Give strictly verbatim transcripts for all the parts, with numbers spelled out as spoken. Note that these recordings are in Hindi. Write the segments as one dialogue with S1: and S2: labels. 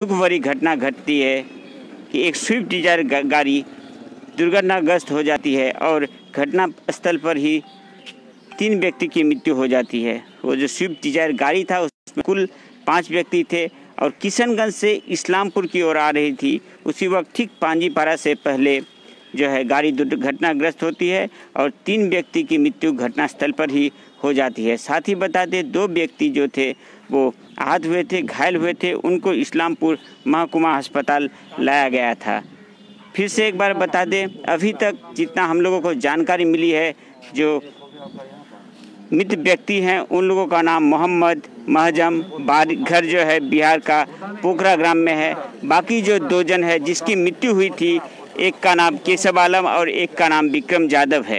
S1: दुख भरी घटना घटती है कि एक स्विफ्ट डिजायर गाड़ी दुर्घटनाग्रस्त हो जाती है और घटना स्थल पर ही तीन व्यक्ति की मृत्यु हो जाती है। वो जो स्विफ्ट डिजायर गाड़ी था उसमें कुल पाँच व्यक्ति थे और किशनगंज से इस्लामपुर की ओर आ रही थी। उसी वक्त ठीक पांजीपारा से पहले जो है गाड़ी दुर्घटनाग्रस्त होती है और तीन व्यक्ति की मृत्यु घटनास्थल पर ही हो जाती है। साथ ही बता दें दो व्यक्ति जो थे वो आहत हुए थे, घायल हुए थे, उनको इस्लामपुर महकुमा अस्पताल लाया गया था। फिर से एक बार बता दें, अभी तक जितना हम लोगों को जानकारी मिली है, जो मृत व्यक्ति हैं उन लोगों का नाम मोहम्मद महजम, घर जो है बिहार का पोखरा ग्राम में है। बाकी जो दो जन है जिसकी मृत्यु हुई थी, एक का नाम केशव आलम और एक का नाम विक्रम यादव है।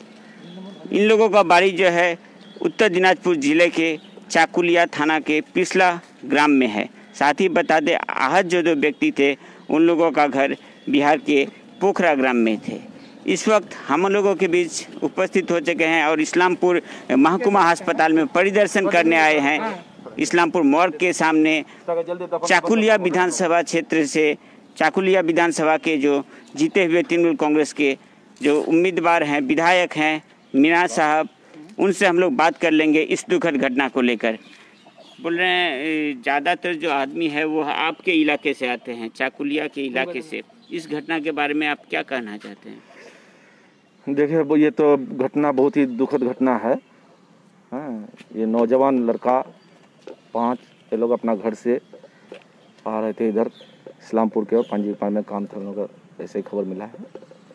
S1: इन लोगों का बाड़ी जो है उत्तर दिनाजपुर जिले के चाकुलिया थाना के पिछला ग्राम में है। साथ ही बता दें आहत जो दो व्यक्ति थे उन लोगों का घर बिहार के पोखरा ग्राम में थे। इस वक्त हम लोगों के बीच उपस्थित हो चुके हैं और इस्लामपुर महकुमा अस्पताल में परिदर्शन करने आए हैं। इस्लामपुर मोर्ग के सामने चाकुलिया विधानसभा क्षेत्र से चाकुलिया विधानसभा के जो जीते हुए तृणमूल कांग्रेस के जो उम्मीदवार हैं, विधायक हैं मीना साहब, उनसे हम लोग बात कर लेंगे इस दुखद घटना को लेकर। बोल रहे हैं ज़्यादातर जो आदमी है वो आपके इलाके से आते हैं, चाकुलिया के इलाके से। इस घटना के बारे में आप क्या कहना चाहते हैं?
S2: देखिए, वो ये तो घटना बहुत ही दुखद घटना है। हाँ, ये नौजवान लड़का पांच ये लोग अपना घर से आ रहे थे इधर इस्लामपुर के और पांजीपारा में काम था, लोगों का ऐसे ही खबर मिला है।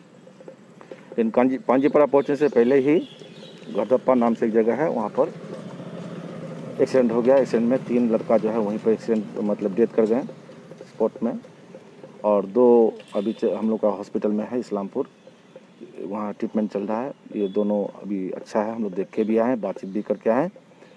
S2: इन पांजीपारा पहुंचने से पहले ही गढ़दप्पा नाम से एक जगह है, वहाँ पर एक्सीडेंट हो गया। एक्सीडेंट में तीन लड़का जो है वहीं पर एक्सीडेंट मतलब डेथ कर गए स्पॉट में, और दो अभी हम लोग का हॉस्पिटल में है इस्लामपुर, वहाँ ट्रीटमेंट चल रहा है। ये दोनों अभी अच्छा है, हम लोग देख के भी आए, बातचीत भी करके आए,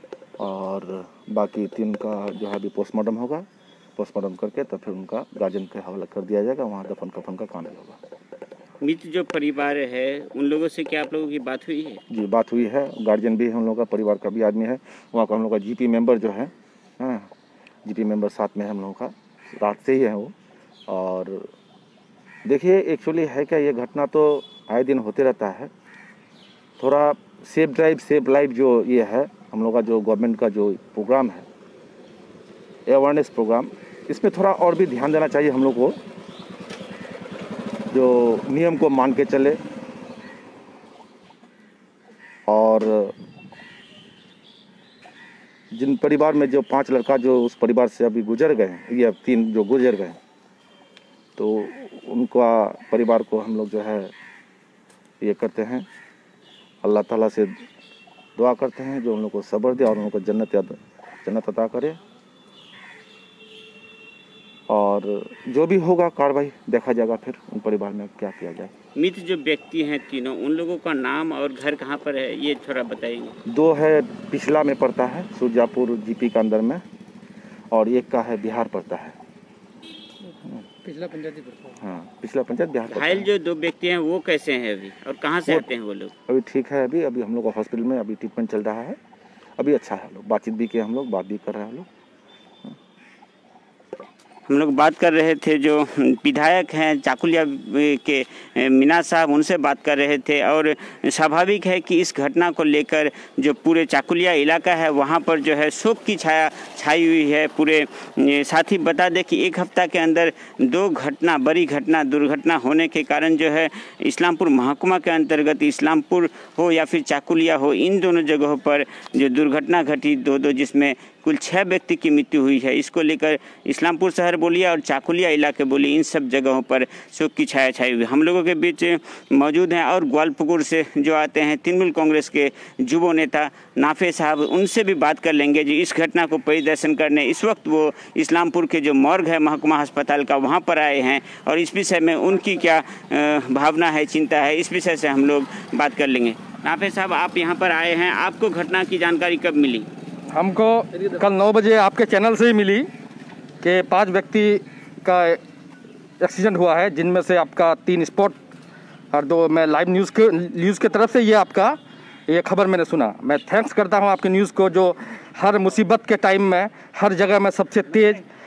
S2: और बाकी तीन का जो है अभी पोस्टमार्टम होगा। पोस्टमार्टम करके तब फिर उनका गार्जियन के हवाले कर दिया जाएगा, वहाँ दफन कफन का काम होगा।
S1: मृत जो परिवार है उन लोगों से क्या आप लोगों की बात हुई है? जी,
S2: बात हुई है। गार्जियन भी हम लोग का, परिवार का भी आदमी है, वहाँ का हम लोग का जीपी मेंबर जो है, हाँ जीपी मेंबर साथ में हम लोगों का रात से ही है वो। और देखिए एक्चुअली है क्या, ये घटना तो आए दिन होते रहता है। थोड़ा सेफ ड्राइव सेफ लाइफ जो ये है हम लोग का, जो गवर्नमेंट का जो प्रोग्राम है अवेयरनेस प्रोग्राम, इसमें थोड़ा और भी ध्यान देना चाहिए हम लोग को, जो नियम को मान के चले। और जिन परिवार में जो पांच लड़का जो उस परिवार से अभी गुजर गए हैं, या तीन जो गुजर गए, तो उनका परिवार को हम लोग जो है ये करते हैं, अल्लाह ताला से दुआ करते हैं जो उन लोग को सब्र दे और उन लोग को जन्नत जन्नत अता करे। और जो भी होगा कार्रवाई देखा जाएगा फिर उन परिवार में क्या किया जाए।
S1: मृत जो व्यक्ति हैं तीनों, उन लोगों का नाम और घर कहाँ पर है ये थोड़ा बताइए।
S2: दो है पिछला में पड़ता है, सुरजापुर जीपी के अंदर में, और एक का है बिहार पड़ता है,
S3: पिछला पंचायत पड़ता है।
S2: हाँ, पिछला पंचायत बिहार।
S1: घायल जो दो व्यक्ति हैं वो कैसे हैं अभी और कहाँ से आते हैं वो लोग?
S2: अभी ठीक है, अभी अभी हम लोग का हॉस्पिटल में अभी ट्रीटमेंट चल रहा है, अभी अच्छा है। लोग बातचीत भी किए, हम लोग बात भी कर रहे हैं। हम लोग
S1: हम लोग बात कर रहे थे जो विधायक हैं चाकुलिया के मीना साहब, उनसे बात कर रहे थे। और स्वाभाविक है कि इस घटना को लेकर जो पूरे चाकुलिया इलाका है वहाँ पर जो है शोक की छाया छाई हुई है पूरे। साथ ही बता दें कि एक हफ्ता के अंदर दो घटना, बड़ी घटना, दुर्घटना होने के कारण जो है इस्लामपुर महकुमा के अंतर्गत इस्लामपुर हो या फिर चाकुलिया हो, इन दोनों जगहों पर जो दुर्घटना घटी दो दो जिसमें कुल छः व्यक्ति की मृत्यु हुई है। इसको लेकर इस्लामपुर शहर बोलिए और चाकुलिया इलाके बोलिए, इन सब जगहों पर शोक की छाया छाई हुई। हम लोगों के बीच मौजूद हैं और ग्वालपुकुर से जो आते हैं तृणमूल कांग्रेस के युवा नेता नाफे साहब, उनसे भी बात कर लेंगे जी इस घटना को परिदर्शन करने। इस वक्त वो इस्लामपुर के जो मॉर्ग है महकुमा अस्पताल का, वहाँ पर आए हैं और इस विषय में उनकी क्या भावना है, चिंता है, इस विषय से हम लोग बात कर लेंगे। नाफे साहब, आप यहाँ पर आए हैं, आपको घटना की जानकारी कब मिली?
S3: हमको कल नौ बजे आपके चैनल से ही मिली कि पांच व्यक्ति का एक्सीडेंट हुआ है, जिनमें से आपका तीन स्पॉट और दो मैं लाइव न्यूज़ के न्यूज़ के तरफ से ये आपका ये खबर मैंने सुना। मैं थैंक्स करता हूँ आपके न्यूज़ को, जो हर मुसीबत के टाइम में हर जगह में सबसे तेज़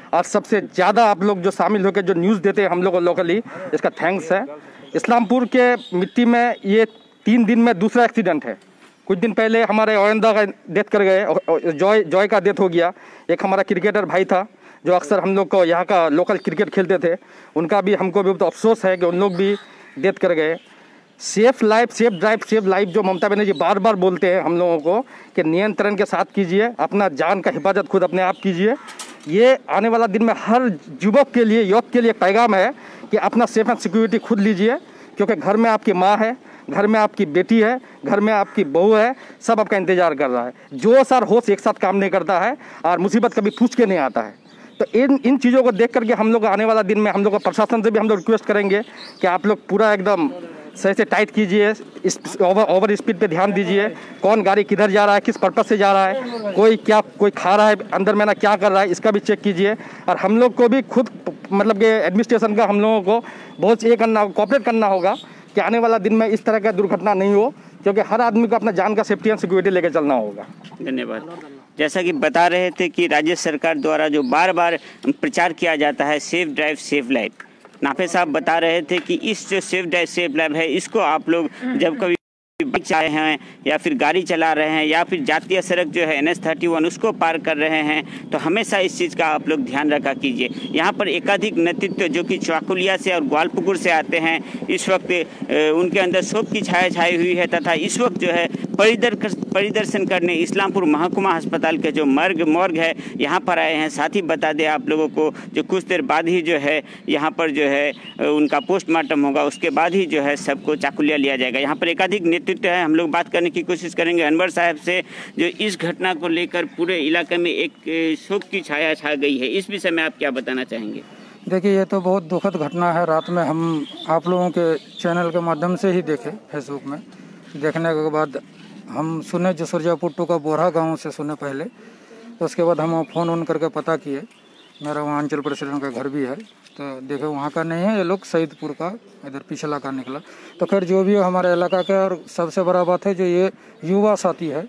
S3: और सबसे ज़्यादा आप लोग जो शामिल होकर जो न्यूज़ देते हैं हम लोग को लोकली, इसका थैंक्स है। इस्लामपुर के मिट्टी में ये तीन दिन में दूसरा एक्सीडेंट है। कुछ दिन पहले हमारे औरंदा का डेथ कर गए, जॉय जॉय का डेथ हो गया। एक हमारा क्रिकेटर भाई था जो अक्सर हम लोग को यहाँ का लोकल क्रिकेट खेलते थे, उनका भी हमको भी बहुत अफसोस है कि उन लोग भी डेथ कर गए। Safe life safe drive safe life जो ममता बनर्जी बार बार बोलते हैं हम लोगों को कि नियंत्रण के साथ कीजिए, अपना जान का हिफाजत खुद अपने आप कीजिए। ये आने वाला दिन में हर युवक के लिए, युवक के लिए पैगाम है कि अपना सेफ एंड सिक्योरिटी खुद लीजिए, क्योंकि घर में आपकी माँ है, घर में आपकी बेटी है, घर में आपकी बहू है, सब आपका इंतजार कर रहा है। जोश और होश एक साथ काम नहीं करता है और मुसीबत कभी पूछ के नहीं आता है। तो इन इन चीज़ों को देख करके हम लोग आने वाला दिन में हम लोग को प्रशासन से भी हम लोग रिक्वेस्ट करेंगे कि आप लोग पूरा एकदम सही से टाइट कीजिए, इस ओवर ओवर स्पीड पे ध्यान दीजिए, कौन गाड़ी किधर जा रहा है, किस पर्पज़ से जा रहा है, कोई क्या कोई खा रहा है अंदर में ना क्या कर रहा है, इसका भी चेक कीजिए। और हम लोग को भी खुद मतलब कि एडमिनिस्ट्रेशन का हम लोगों को बहुत ये करना कोऑपरेट करना होगा कि आने वाला दिन में इस तरह का दुर्घटना नहीं हो, क्योंकि हर आदमी को अपना जान का सेफ्टी एंड सिक्योरिटी लेकर चलना होगा।
S1: धन्यवाद। जैसा कि बता रहे थे कि राज्य सरकार द्वारा जो बार बार प्रचार किया जाता है सेफ ड्राइव सेफ लाइफ, नाफे साहब बता रहे थे कि इस जो सेफ ड्राइव सेफ लाइफ है, इसको आप लोग जब कभी बाइक चला रहे हैं या फिर गाड़ी चला रहे हैं या फिर जातीय सड़क जो है एन एच थर्टी वन उसको पार कर रहे हैं, तो हमेशा इस चीज़ का आप लोग ध्यान रखा कीजिए। यहाँ पर एकाधिक नेतृत्व जो कि चाकुलिया से और ग्वालपुकुर से आते हैं, इस वक्त उनके अंदर शोक की छाया छाई हुई है तथा इस वक्त जो है परिदर परिदर्शन करने इस्लामपुर महकुमा अस्पताल के जो मर्ग मॉर्ग है यहाँ पर आए हैं। साथ ही बता दें आप लोगों को जो कुछ देर बाद ही जो है यहाँ पर जो है उनका पोस्टमार्टम होगा, उसके बाद ही जो है सबको चाकुलिया लिया जाएगा। यहाँ पर एकाधिक नेतृत्व है, हम लोग बात करने की कोशिश करेंगे अनवर साहब से, जो इस घटना को लेकर पूरे इलाके में एक शोक की छाया छा गई है। इस विषय में आप क्या बताना चाहेंगे?
S4: देखिए, ये तो बहुत दुखद घटना है। रात में हम आप लोगों के चैनल के माध्यम से ही देखे, फेसबुक में देखने के बाद हम सुने जो सुरजापुट्टू का बोरा गांव से सुने पहले, तो उसके बाद हम फ़ोन ऑन करके पता किए। मेरा वहाँ अंचल प्रेसिडेंट का घर भी है, तो देखे वहाँ का नहीं है, ये लोग सईदपुर का इधर पिछला का निकला। तो खैर जो भी हो हमारे इलाका का, और सबसे बड़ा बात है जो ये युवा साथी है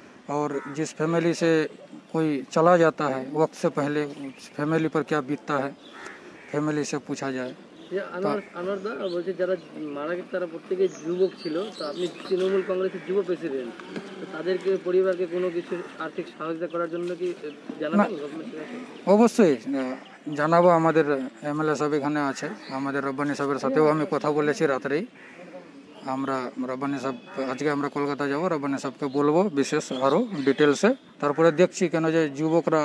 S4: और जिस फैमिली से कोई चला जाता है वक्त से पहले उस फैमिली पर क्या बीतता है, फैमिली से पूछा जाए।
S5: আনোয়ারদা বলছে যারা মারা গেছে তারা প্রত্যেকে যুবক ছিল, তো আপনি তৃণমূল কংগ্রেসের যুব প্রেসিডেন্ট, তো তাদেরকে পরিবারকে কোনো কিছু আর্থিক সহযোগিতা করার জন্য কি জানাবেন গভর্নমেন্টের কাছে?
S4: অবশ্যই জানাবো। আমাদের এমএলএ সাহেব এখানে আছে, আমাদের রব্বানি সাহেবের সাথেও আমি কথা বলেছি রাত্রেই। আমরা রব্বানি সাহেব আজকে আমরা কলকাতা যাব, রব্বানি সাহেবকে বলবো বিশেষ আরও ডিটেলসে। তারপরে দেখছি কেন যে যুবকরা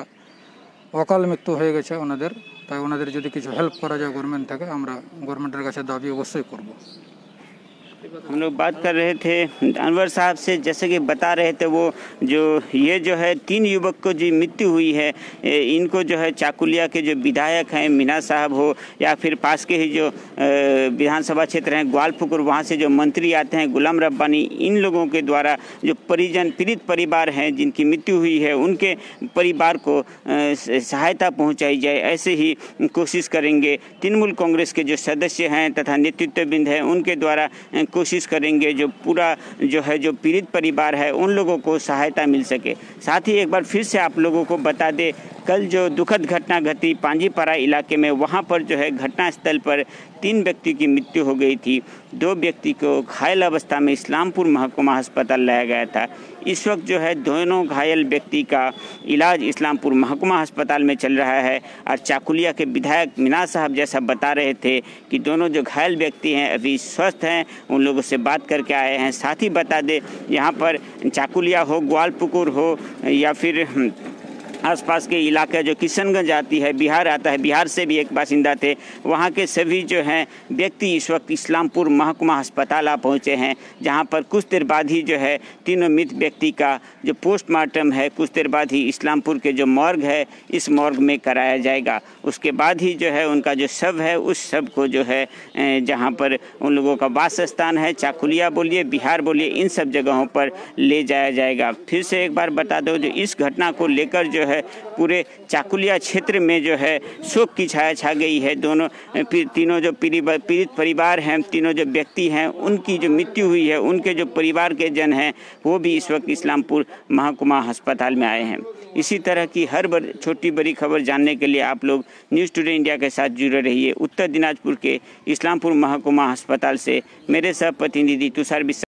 S4: অকাল মৃত্যু হয়ে গেছে ওনাদের, তাই ওনাদের যদি কিছু হেল্প করা যায় গভর্নমেন্ট থেকে, আমরা গভর্নমেন্টের কাছে দাবি অবশ্যই করব।
S1: हम लोग बात कर रहे थे अनवर साहब से, जैसे कि बता रहे थे वो जो ये जो है तीन युवक को जो मृत्यु हुई है, इनको जो है चाकुलिया के जो विधायक हैं मीना साहब हो या फिर पास के ही जो विधानसभा क्षेत्र हैं ग्वालपुकुर, वहाँ से जो मंत्री आते हैं गुलाम रब्बानी, इन लोगों के द्वारा जो परिजन पीड़ित परिवार हैं जिनकी मृत्यु हुई है उनके परिवार को सहायता पहुँचाई जाए, ऐसे ही कोशिश करेंगे। तृणमूल कांग्रेस के जो सदस्य हैं तथा नेतृत्वबृंद हैं उनके द्वारा कोशिश करेंगे जो पूरा जो है जो पीड़ित परिवार है उन लोगों को सहायता मिल सके। साथ ही एक बार फिर से आप लोगों को बता दे, कल जो दुखद घटना घटी पांजीपारा इलाके में, वहाँ पर जो है घटनास्थल पर तीन व्यक्ति की मृत्यु हो गई थी। दो व्यक्ति को घायल अवस्था में इस्लामपुर महकुमा अस्पताल लाया गया था। इस वक्त जो है दोनों घायल व्यक्ति का इलाज इस्लामपुर महकुमा अस्पताल में चल रहा है। और चाकुलिया के विधायक मीना साहब जैसा बता रहे थे कि दोनों जो घायल व्यक्ति हैं अभी स्वस्थ हैं, उन लोगों से बात करके आए हैं। साथ ही बता दें यहाँ पर चाकुलिया हो, ग्वालपुकुर हो या फिर आसपास के इलाके जो किशनगंज आती है, बिहार आता है, बिहार से भी एक बासिंदा थे, वहाँ के सभी जो हैं व्यक्ति इस वक्त इस्लामपुर महकुमा अस्पताल आ पहुँचे हैं, जहाँ पर कुछ देर बाद ही जो है तीनों मृत व्यक्ति का जो पोस्टमार्टम है कुछ देर बाद ही इस्लामपुर के जो मॉर्ग है इस मॉर्ग में कराया जाएगा। उसके बाद ही जो है उनका जो शव है उस शव को जो है जहाँ पर उन लोगों का वास स्थान है, चाकुलिया बोलिए, बिहार बोलिए, इन सब जगहों पर ले जाया जाएगा। फिर से एक बार बता दो, जो इस घटना को लेकर जो है है पूरे चाकुलिया क्षेत्र में जो है शोक की छाया छा गई है। दोनों तीनों जो पीड़ित परिवार हैं, तीनों जो व्यक्ति हैं, उनकी जो मृत्यु हुई है, उनके जो परिवार के जन हैं वो भी इस वक्त इस्लामपुर महकुमा अस्पताल में आए हैं। इसी तरह की हर बड़ छोटी बड़ी खबर जानने के लिए आप लोग न्यूज़ टुडे इंडिया के साथ जुड़े रहिए। उत्तर दिनाजपुर के इस्लामपुर महकुमा अस्पताल से मेरे सह प्रतिनिधि तुषार